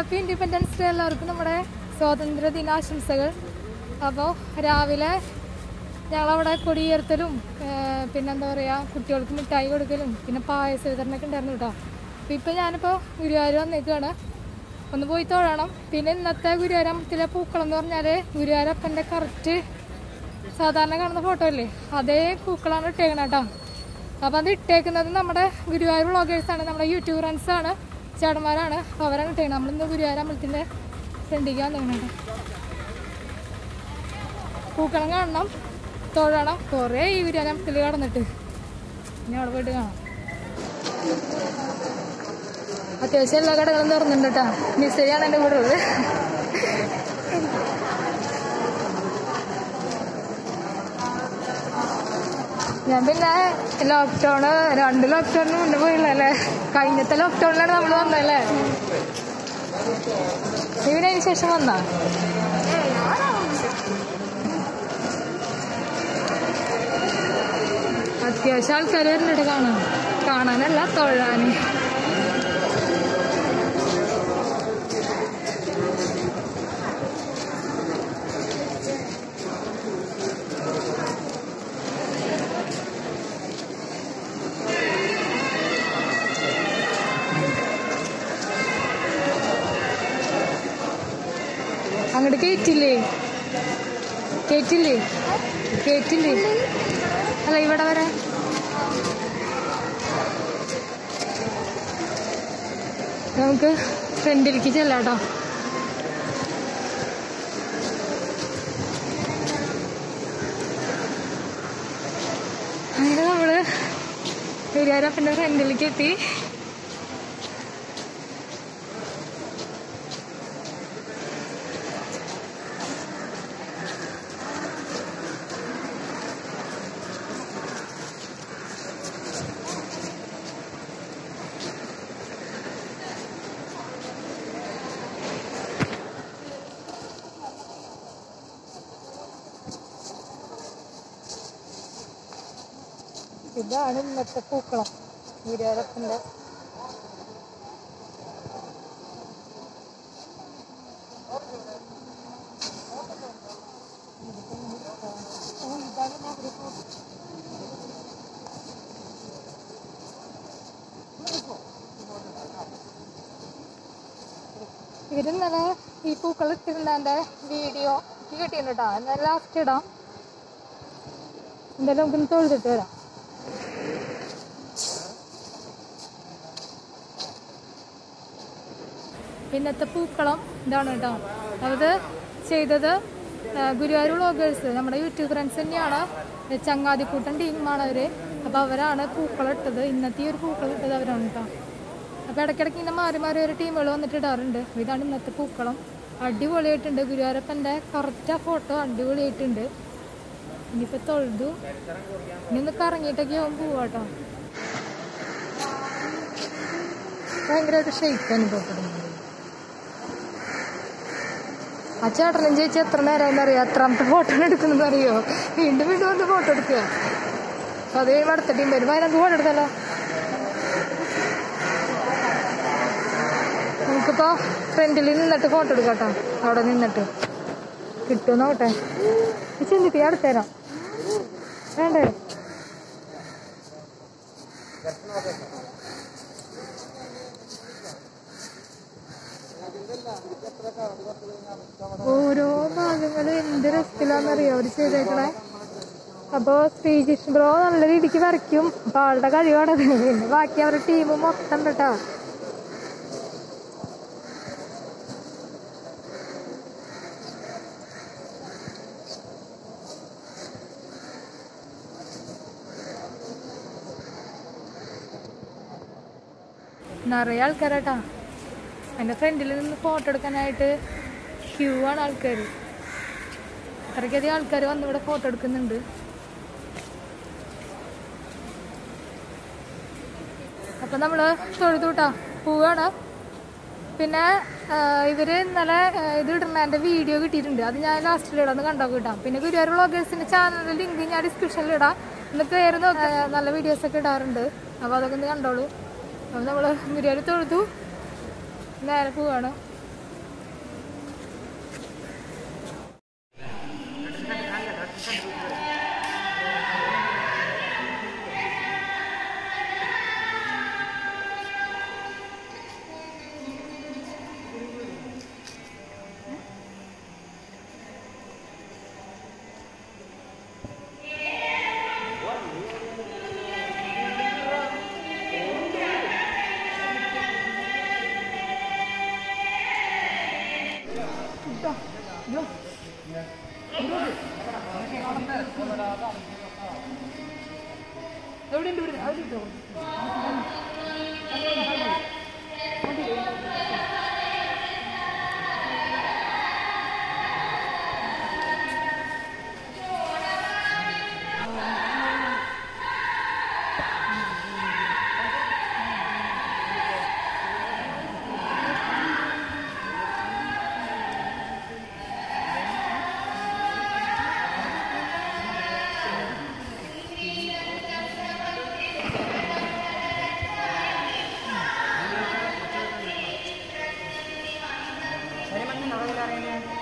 Happy independence day എല്ലാവർക്കും നമ്മുടെ സ്വാതന്ത്ര്യ ദിനാശംസകൾ. അപ്പോൾ രാവിലെ ഞങ്ങളവിടെ കൊടിയുയർത്തലും പിന്നെന്താ പറയുക, കുട്ടികൾക്ക് മിഠായി കൊടുക്കലും പിന്നെ പായസ വിതരണമൊക്കെ ഉണ്ടായിരുന്നു കേട്ടോ. അപ്പോൾ ഇപ്പോൾ ഞാനിപ്പോൾ ഗുരുവായൂർ വന്നേക്കാണ്, ഒന്ന് പോയി തൊഴണം. പിന്നെ ഇന്നത്തെ ഗുരുവായൂരമ്പലത്തിലെ പൂക്കളം എന്ന് പറഞ്ഞാൽ ഗുരുവായൂരപ്പൻ്റെ കറക്റ്റ് സാധാരണ കാണുന്ന ഫോട്ടോ അല്ലേ, അതേ പൂക്കളാണ് ഇട്ടേക്കണം കേട്ടോ. അപ്പോൾ അത് ഇട്ടേക്കുന്നത് നമ്മുടെ ഗുരുവായൂർ വ്ളോഗേഴ്സാണ്, നമ്മുടെ യൂട്യൂബ് ഫ്രണ്ട്സാണ്, ചേട്ടന്മാരാണ്, അവരാണ് ഇട്ടേക്കണം. നമ്മളിന്ന് ഗുരുവായൂർ അമ്പലത്തിൻ്റെ ഫ്രണ്ടിലേക്ക് വന്നേക്കണം. പൂക്കളം കാണണം, തൊഴണം. കുറേ ഈ ഗുരുവായൂർ അമ്പലത്തിൽ കടന്നിട്ട് ഇനി അവിടെ പോയിട്ട് കാണാം. അത്യാവശ്യം എല്ലാ കടകളും തുറന്നുണ്ട് കേട്ടോ. മിസ്സരിയാണ് എൻ്റെ കൂടെ ഉള്ളത്. ഞാൻ പിന്നെ ലോക്ക്ഡൗണ് 2 ലോക്ക്ഡൗണിന് മുന്നേ പോയില്ലല്ലേ, കഴിഞ്ഞത്തെ ലോക്ക്ഡൗണിലാണ് നമ്മൾ വന്നല്ലേ. ഇവിടെ അതിന് ശേഷം വന്നാ അത്യാവശ്യം ആൾക്കാർ വരുന്നുണ്ട് കാണാനല്ല തൊഴാൻ. അങ്ങോട്ട് കേറ്റില്ലേ അല്ല ഇവിടെ വരെ നമുക്ക് ഫ്രണ്ടിലേക്ക് ചെല്ലാട്ടോ. അങ്ങനെ നമ്മള് ഗുരുവായൂരപ്പൻ്റെ ഫ്രണ്ടിലേക്ക് എത്തി. ഇതാണ് ഇന്നത്തെ പൂക്കളം ഗുരുവായൂരപ്പൻ്റെ. ഇവരിന്നലെ ഈ പൂക്കളം ഇട്ടിട്ടുണ്ട്. എൻ്റെ വീഡിയോ കിട്ടിയിട്ടുണ്ട് കേട്ടോ, എന്നാൽ ലാസ്റ്റ് ഇടാം. എന്തായാലും നമുക്കൊന്ന് തൊഴുതിട്ട് വരാം. ഇന്നത്തെ പൂക്കളം ഇതാണ് കേട്ടോ. അത് ചെയ്തത് ഗുരുവായൂർ വ്ളോഗേഴ്സ്, നമ്മുടെ യൂട്യൂബ് ഫ്രണ്ട്സ് തന്നെയാണ്, ചങ്ങാതിക്കൂട്ടൻ ടീമാണ് അവർ. അപ്പോൾ അവരാണ് പൂക്കളം ഇട്ടത്. ഇന്നത്തെ ഈ ഒരു പൂക്കളം ഇട്ടത് അവരാണ് കേട്ടോ. അപ്പോൾ ഇടയ്ക്കിടയ്ക്ക് ഇങ്ങനെ മാറി മാറി ഒരു ടീമുകൾ വന്നിട്ട് ഇടാറുണ്ട്. ഇതാണ് ഇന്നത്തെ പൂക്കളം. അടിപൊളിയായിട്ടുണ്ട്. ഗുരുവായൂരപ്പൻ്റെ കറക്റ്റ് ആ ഫോട്ടോ അടിപൊളിയായിട്ടുണ്ട്. ഇനിയിപ്പോൾ തൊഴുതു, ഇനി ഒന്ന് കറങ്ങിയിട്ടൊക്കെ ആവും പോവാട്ടോ. ഭയങ്കരമായിട്ട് ഷെയ്ക്ക് അനുഭവപ്പെടുന്നു. ആ ചേട്ടനും ചേച്ചി എത്ര നേരമായെന്ന് അറിയാം, എത്രാമത്തെ ഫോട്ടോ എടുക്കണമെന്ന് അറിയോ. വീണ്ടും വന്ന് ഫോട്ടോ എടുക്കുക. അപ്പം അത് കഴിയുമ്പോൾ അടുത്ത ടീം വരും. അതിനകത്ത് ഫോട്ടോ എടുത്തല്ലോ. നമുക്കിപ്പോൾ ഫ്രണ്ടിൽ നിന്നിട്ട് ഫോട്ടോ എടുക്കാം കേട്ടോ. അവിടെ നിന്നിട്ട് കിട്ടുമോ നോട്ടെ. ചിന്തിക്കുക, അടുത്തരാം വേണ്ടേ. ഓരോ ഭാഗങ്ങളും എന്ത് രസത്തിലാന്നറിയോ അവർ ചെയ്തേക്കണേ. അപ്പോൾ ശ്രീജിഷ് ബ്രോ നല്ല രീതിക്ക് വരയ്ക്കും. അപ്പൊ ആളുടെ കഴിവാണ്. പിന്നെ ബാക്കി അവരുടെ ടീം മൊത്തം കേട്ടോ. നിറയെ ആൾക്കാരാട്ടാ. എൻ്റെ ഫ്രണ്ടിൽ നിന്ന് ഫോട്ടോ എടുക്കാനായിട്ട് ക്യൂ ആണ് ആൾക്കാർ. അത്രയ്ക്കധികം ആൾക്കാർ വന്ന് ഇവിടെ ഫോട്ടോ എടുക്കുന്നുണ്ട്. അപ്പം നമ്മൾ തൊഴുതൂട്ടാ പോവാണ്. പിന്നെ ഇവർ ഇന്നലെ ഇത് ഇടുന്നതിൻ്റെ വീഡിയോ കിട്ടിയിട്ടുണ്ട്. അത് ഞാൻ ലാസ്റ്റിലിടാന്ന് കണ്ടോ കിട്ടാം. പിന്നെ ഗുരുവായൂർ വ്ളോഗേഴ്സിൻ്റെ ചാനലിൻ്റെ ലിങ്ക് ഞാൻ ഡിസ്ക്രിപ്ഷനിൽ ഇടാം. ഒന്ന് കയറി നോക്കാം, നല്ല വീഡിയോസൊക്കെ ഇടാറുണ്ട്. അപ്പോൾ അതൊക്കെ ഒന്ന് കണ്ടോളൂ. അപ്പോൾ നമ്മൾ ഗുരുവായൂർ തൊഴുതു നേരെ പോവാണ്. Saya masih naruh di